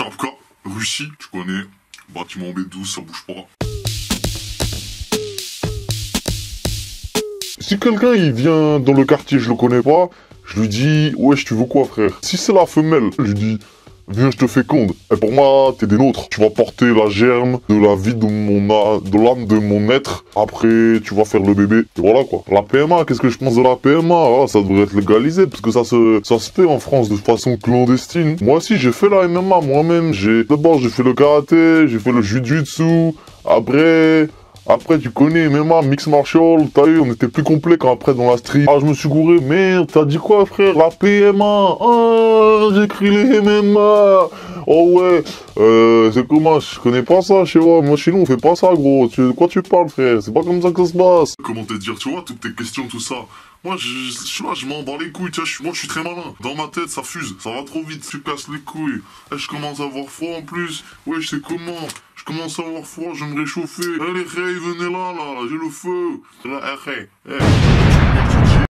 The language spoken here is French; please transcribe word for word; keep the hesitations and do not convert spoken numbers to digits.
Chapka, Russie, tu connais. Bâtiment B douze, ça bouge pas. Si quelqu'un il vient dans le quartier, je le connais pas, je lui dis, wesh, tu veux quoi, frère? Si c'est la femelle, je lui dis, viens, je te féconde. Et pour moi, t'es des nôtres. Tu vas porter la germe de la vie de mon a... de l'âme de mon être. Après, tu vas faire le bébé. Et voilà, quoi. La P M A, qu'est-ce que je pense de la P M A? Ah, ça devrait être légalisé, parce que ça se... ça se fait en France de façon clandestine. Moi aussi, j'ai fait la M M A moi-même. J'ai... D'abord, j'ai fait le karaté, j'ai fait le jujutsu. Après... Après, tu connais, M M A, Mix Martial, t'as eu, on était plus complet qu'après dans la street. Ah, je me suis gouré, merde, t'as dit quoi, frère? La P M A, ah, j'ai écrit les M M A. Oh ouais, euh, c'est comment, je connais pas ça chez moi. Moi, chez nous, on fait pas ça, gros. Tu, de quoi tu parles, frère? C'est pas comme ça que ça se passe. Comment te dire, tu vois, toutes tes questions, tout ça. Moi, je, je suis là, je m'en bats les couilles, tu vois, je, moi, je suis très malin. Dans ma tête, ça fuse, ça va trop vite, tu casses les couilles. Et je commence à avoir froid en plus. Ouais, je sais comment. Je commence à avoir froid, je vais me réchauffer. Allez, hey, venez là, là, j'ai le feu. Là, hey, hey.